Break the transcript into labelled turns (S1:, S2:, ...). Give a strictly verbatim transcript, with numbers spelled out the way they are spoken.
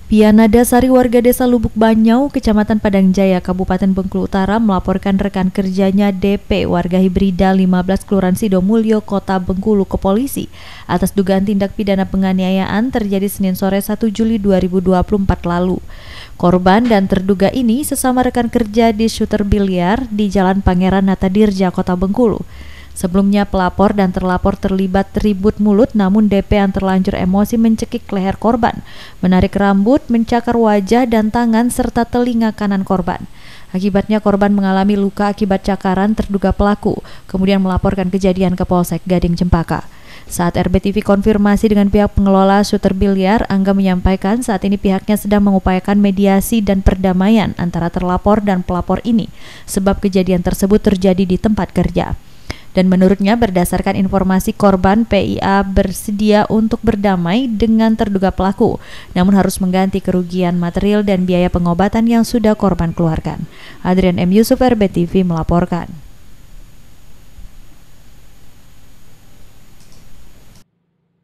S1: Piana Dasari, warga desa Lubuk Banyau, Kecamatan Padang Jaya, Kabupaten Bengkulu Utara, melaporkan rekan kerjanya D P, warga Hibrida lima belas Kelurahan Sidomulyo, Kota Bengkulu, ke polisi atas dugaan tindak pidana penganiayaan terjadi Senin sore satu Juli dua ribu dua puluh empat lalu. Korban dan terduga ini sesama rekan kerja di shooter biliar di Jalan Pangeran Natadirja, Kota Bengkulu. Sebelumnya pelapor dan terlapor terlibat ribut mulut, namun D P yang terlanjur emosi mencekik leher korban, menarik rambut, mencakar wajah dan tangan serta telinga kanan korban. Akibatnya korban mengalami luka akibat cakaran terduga pelaku, kemudian melaporkan kejadian ke Polsek Gading Cempaka. Saat R B T V konfirmasi dengan pihak pengelola shooter biliar, Angga menyampaikan saat ini pihaknya sedang mengupayakan mediasi dan perdamaian antara terlapor dan pelapor ini, sebab kejadian tersebut terjadi di tempat kerja. Dan menurutnya berdasarkan informasi korban, P I A bersedia untuk berdamai dengan terduga pelaku, namun harus mengganti kerugian material dan biaya pengobatan yang sudah korban keluarkan. Adrian M. Yusuf, R B T V melaporkan.